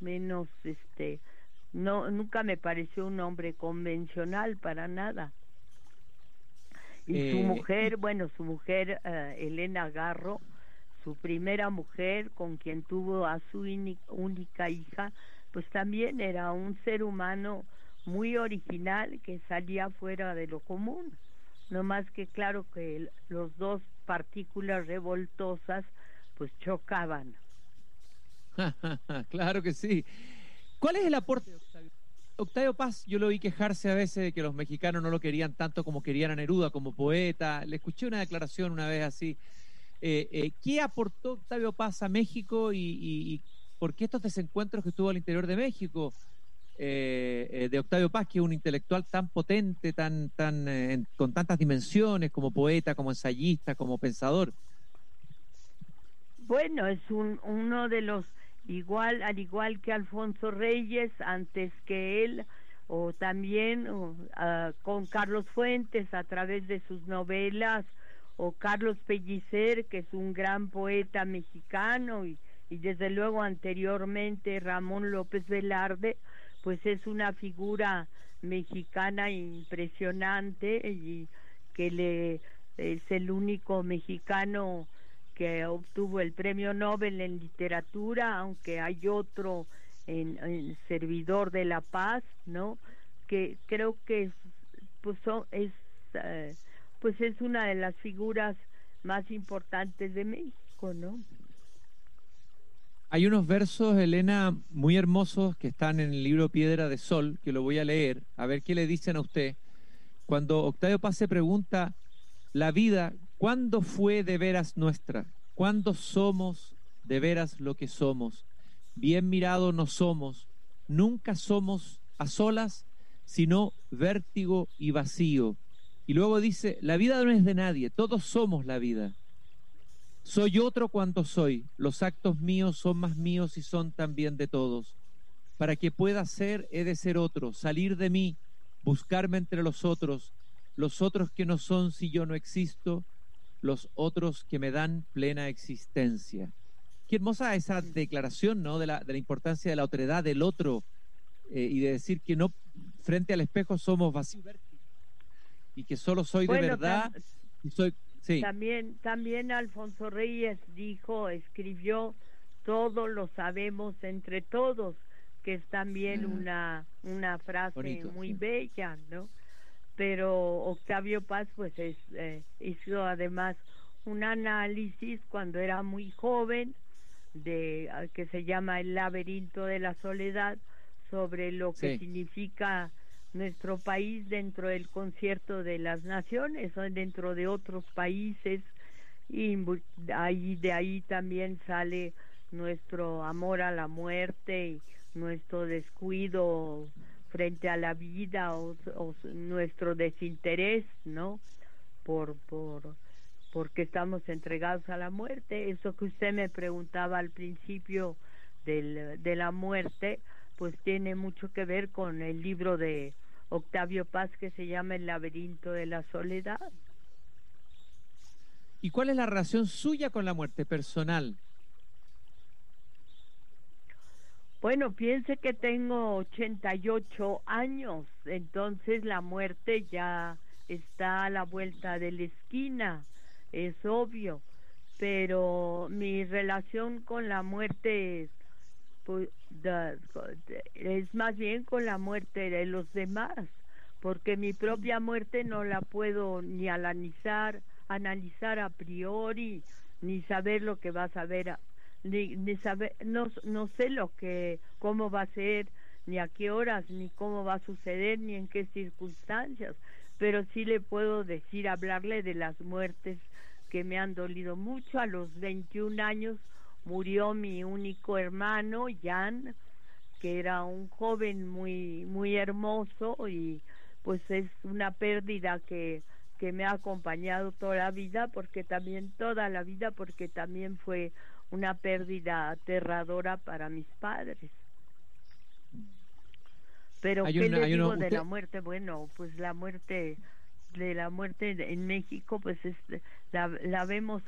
no, nunca me pareció un hombre convencional para nada. Y su mujer, Elena Garro, su primera mujer, con quien tuvo a su única hija, pues también era un ser humano muy original, que salía fuera de lo común. No más que claro que los dos partículas revoltosas pues chocaban. Claro que sí. ¿Cuál es el aporte de Octavio Paz? Yo lo vi quejarse a veces de que los mexicanos no lo querían tanto como querían a Neruda como poeta. Le escuché una declaración una vez así. ¿Qué aportó Octavio Paz a México y por qué estos desencuentros que tuvo al interior de México? De Octavio Paz, que es un intelectual tan potente, con tantas dimensiones, como poeta, como ensayista, como pensador. Bueno, es uno de los, al igual que Alfonso Reyes, antes que él, o también con Carlos Fuentes a través de sus novelas, o Carlos Pellicer, que es un gran poeta mexicano, y desde luego anteriormente Ramón López Velarde, pues es una figura mexicana impresionante, y que es el único mexicano que obtuvo el premio Nobel en literatura, aunque hay otro en Servidor de la Paz, ¿no? Que creo que es una de las figuras más importantes de México, ¿no? Hay unos versos, Elena, muy hermosos que están en el libro Piedra de Sol, que lo voy a leer, a ver qué le dicen a usted. Cuando Octavio Paz se pregunta la vida, ¿Cuándo fue de veras nuestra? ¿Cuándo somos de veras lo que somos? Bien mirado no somos, nunca somos a solas, sino vértigo y vacío. Y luego dice, la vida no es de nadie, todos somos la vida. Soy otro cuanto soy, los actos míos son más míos y son también de todos. Para que pueda ser, he de ser otro, salir de mí, buscarme entre los otros que no son si yo no existo, los otros que me dan plena existencia. Qué hermosa esa declaración, ¿no? De la importancia de la otredad del otro, y de decir que no, frente al espejo somos vacíos y que solo soy de verdad y soy, sí. También Alfonso Reyes escribió, todo lo sabemos entre todos, que es también una frase bonito, muy bella, ¿no? Pero Octavio Paz pues hizo además un análisis cuando era muy joven que se llama El laberinto de la soledad, sobre lo que significa nuestro país dentro del concierto de las naciones o dentro de otros países, y de ahí también sale nuestro amor a la muerte y nuestro descuido frente a la vida o nuestro desinterés, ¿no? Porque estamos entregados a la muerte. Eso que usted me preguntaba al principio de la muerte, pues tiene mucho que ver con el libro de Octavio Paz que se llama El laberinto de la soledad. ¿Y cuál es la relación suya con la muerte personal? Bueno, piense que tengo 88 años, entonces la muerte ya está a la vuelta de la esquina, es obvio, pero mi relación con la muerte pues, es más bien con la muerte de los demás, porque mi propia muerte no la puedo ni analizar a priori, ni saber lo que va a saber, ni saber, no sé cómo va a ser, ni a qué horas, ni cómo va a suceder, ni en qué circunstancias, pero sí le puedo hablarle de las muertes que me han dolido mucho. A los 21 años murió mi único hermano, Jan, que era un joven muy, muy hermoso, y pues es una pérdida que me ha acompañado toda la vida, porque también fue una pérdida aterradora para mis padres. Pero ¿qué le digo de la muerte? Bueno, pues la muerte en México, pues la vemos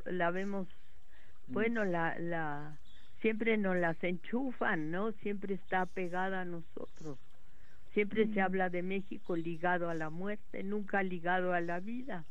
bueno, siempre nos las enchufan, ¿no? Siempre está pegada a nosotros. Siempre se habla de México ligado a la muerte, nunca ligado a la vida.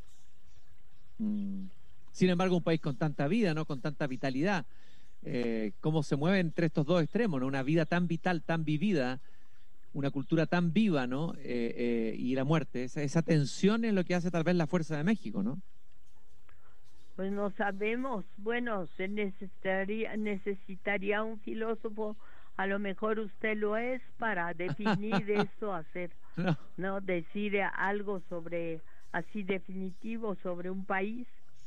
Sin embargo, un país con tanta vida, ¿no? Con tanta vitalidad. Cómo se mueve entre estos dos extremos, ¿no? Una vida tan vital, tan vivida, una cultura tan viva, ¿no? Y la muerte. Esa tensión es lo que hace tal vez la fuerza de México, ¿no? Pues no sabemos. Bueno, se necesitaría un filósofo. A lo mejor usted lo es, para definir eso, no decir algo así definitivo sobre un país.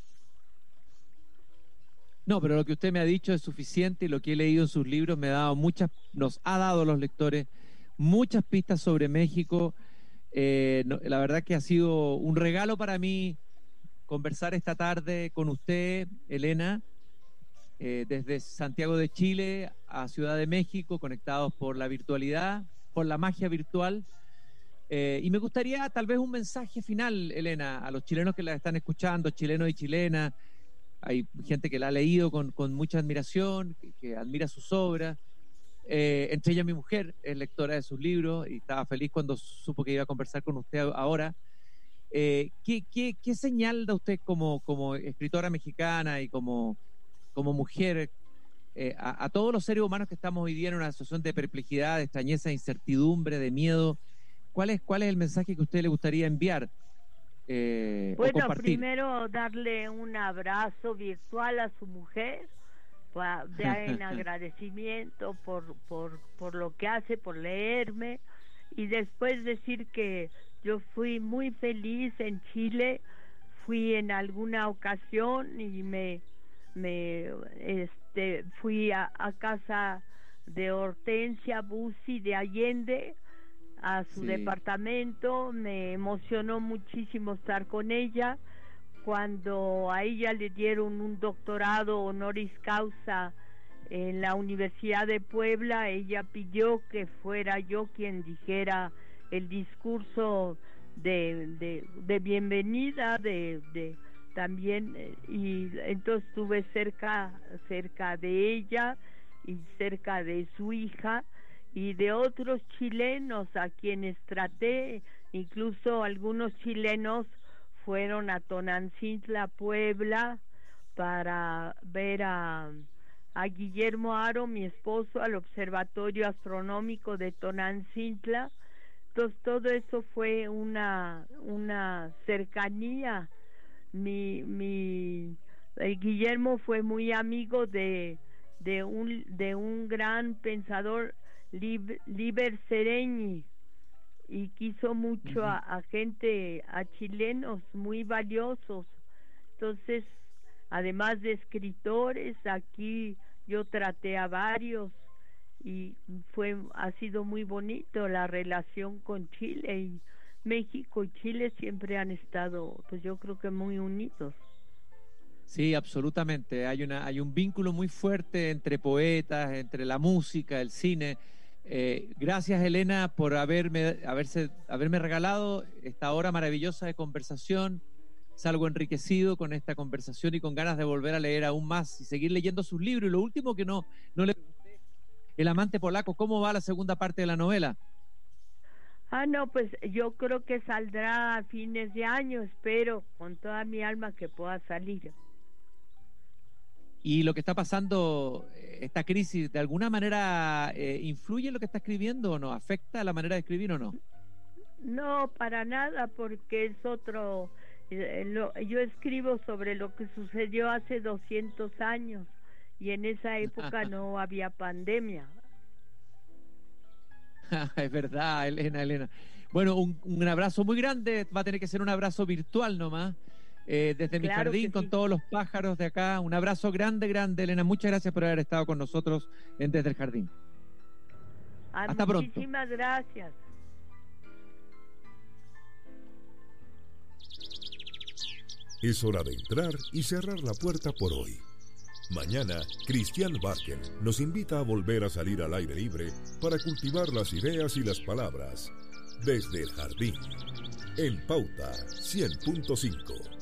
No, pero lo que usted me ha dicho es suficiente, y lo que he leído en sus libros nos ha dado a los lectores muchas pistas sobre México. La verdad que ha sido un regalo para mí conversar esta tarde con usted, Elena, desde Santiago de Chile a Ciudad de México, conectados por la virtualidad, por la magia virtual. Y me gustaría tal vez un mensaje final, Elena, a los chilenos que la están escuchando, chilenos y chilenas. Hay gente que la ha leído con mucha admiración, que admira sus obras. Entre ellas mi mujer es lectora de sus libros y estaba feliz cuando supo que iba a conversar con usted ahora. ¿Qué señal da usted como escritora mexicana y como mujer a todos los seres humanos que estamos hoy día en una situación de perplejidad, de extrañeza, de incertidumbre, de miedo? ¿Cuál es el mensaje que a usted le gustaría enviar? Bueno, primero darle un abrazo virtual a su mujer, en agradecimiento por lo que hace, por leerme, y después decir que yo fui muy feliz en Chile. fui en alguna ocasión y fui a casa de Hortensia Bussi de Allende, a su departamento. Me emocionó muchísimo estar con ella. Cuando a ella le dieron un doctorado honoris causa en la Universidad de Puebla, ella pidió que fuera yo quien dijera el discurso de bienvenida, también, y entonces estuve cerca de ella y cerca de su hija y de otros chilenos a quienes traté. Incluso algunos chilenos fueron a Tonancintla, Puebla, para ver a Guillermo Haro, mi esposo, al Observatorio Astronómico de Tonancintla. Entonces todo eso fue una cercanía. Guillermo fue muy amigo de un gran pensador, Liber Seregni, y quiso mucho a chilenos muy valiosos. Entonces, además de escritores, aquí yo traté a varios y ha sido muy bonito la relación con Chile, y México y Chile siempre han estado, pues yo creo que muy unidos. Sí, absolutamente. Hay un vínculo muy fuerte entre poetas, entre la música, el cine. Gracias, Elena, por haberme regalado esta hora maravillosa de conversación. Salgo enriquecido con esta conversación y con ganas de volver a leer aún más y seguir leyendo sus libros. Y lo último que no le pregunté, El amante polaco, ¿cómo va la segunda parte de la novela? No, pues yo creo que saldrá a fines de año, espero con toda mi alma que pueda salir. ¿Y lo que está pasando, esta crisis, de alguna manera influye en lo que está escribiendo o no? ¿Afecta la manera de escribir o no? No, para nada, porque es otro... yo escribo sobre lo que sucedió hace 200 años y en esa época no había pandemia. Es verdad, Elena. Bueno, un abrazo muy grande. Va a tener que ser un abrazo virtual nomás. Desde mi jardín, con todos los pájaros de acá. Un abrazo grande, Elena. Muchas gracias por haber estado con nosotros Desde el Jardín. Hasta pronto. Muchísimas gracias. Es hora de entrar y cerrar la puerta por hoy. Mañana, Christian Barken nos invita a volver a salir al aire libre para cultivar las ideas y las palabras desde el jardín, en Pauta 100.5.